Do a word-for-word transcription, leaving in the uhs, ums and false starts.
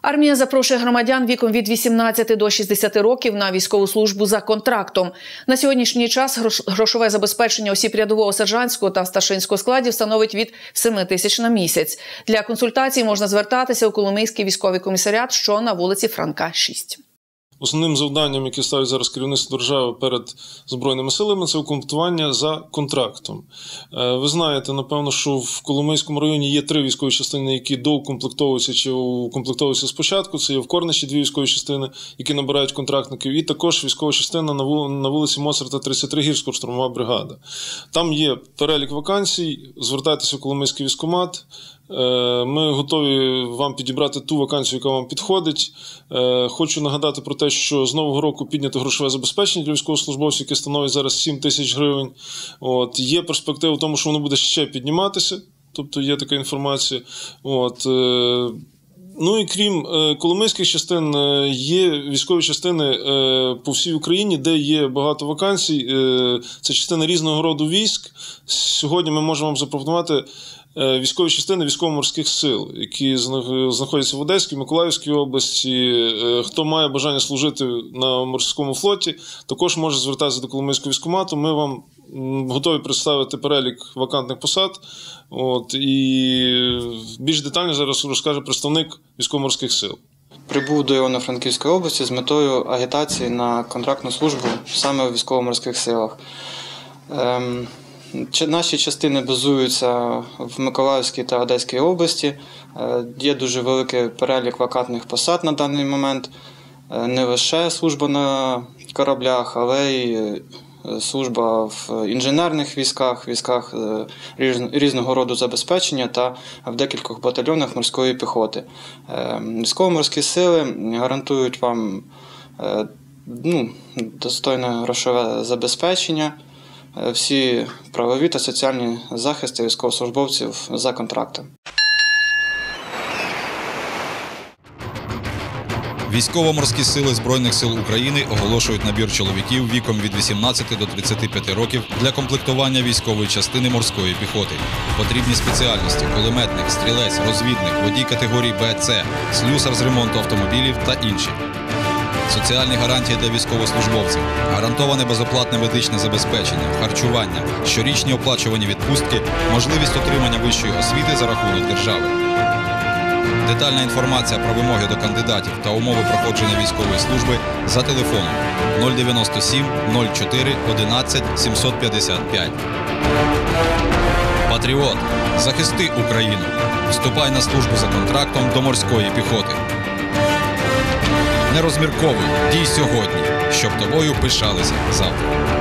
Армія запрошує громадян віком від вісімнадцяти до шістдесяти років на військову службу за контрактом. На сьогоднішній час грошове забезпечення осіб рядового, сержантського та старшинського складів становить від семи тисяч на місяць. Для консультацій можна звертатися у Коломийський військовий комісаріат, що на вулиці Франка, шість. Основним завданням, яке ставить зараз керівництво держави перед Збройними силами, це укомплектування за контрактом. Ви знаєте, напевно, що в Коломийському районі є три військові частини, які доукомплектовуються чи укомплектовуються спочатку. Це є в Корнищі дві військові частини, які набирають контрактників, і також військова частина на вулиці Моцарта, тридцять три, гірсько-штурмова бригада. Там є перелік вакансій, звертайтеся в Коломийський військкомат. Ми готові вам підібрати ту вакансію, яка вам підходить. Хочу нагадати про те, що з нового року піднято грошове забезпечення для військовослужбовців, яке становить зараз сім тисяч гривень. От. Є перспектива в тому, що воно буде ще підніматися, тобто є така інформація. От. Ну і крім коломийських частин, є військові частини по всій Україні, де є багато вакансій. Це частини різного роду військ. Сьогодні ми можемо вам запропонувати військові частини військово-морських сил, які знаходяться в Одеській, Миколаївській області. Хто має бажання служити на морському флоті, також може звертатися до Коломийського військкомату. Ми вам готові представити перелік вакантних посад. От, і більш детально зараз розкаже представник військово-морських сил. Прибув до Івано-Франківської області з метою агітації на контрактну службу саме у військово-морських силах. Ем... Наші частини базуються в Миколаївській та Одеській області. Є дуже великий перелік вакантних посад на даний момент. Не лише служба на кораблях, але й служба в інженерних військах, військах різного роду забезпечення та в декількох батальйонах морської піхоти. Військово-морські сили гарантують вам ну, достойне грошове забезпечення, всі правові та соціальні захисти військовослужбовців за контрактом. Військово-морські сили Збройних сил України оголошують набір чоловіків віком від вісімнадцяти до тридцяти п'яти років для комплектування військової частини морської піхоти. Потрібні спеціальності – кулеметник, стрілець, розвідник, водій категорії Б С, слюсар з ремонту автомобілів та інші. Соціальні гарантії для військовослужбовців, гарантоване безоплатне медичне забезпечення, харчування, щорічні оплачувані відпустки, можливість отримання вищої освіти за рахунок держави. Детальна інформація про вимоги до кандидатів та умови проходження військової служби за телефоном нуль дев'яносто сім нуль чотири одинадцять сімсот п'ятдесят п'ять. Патріот, захисти Україну. Вступай на службу за контрактом до морської піхоти. Не розмірковуй, дій сьогодні, щоб тобою пишалися завтра.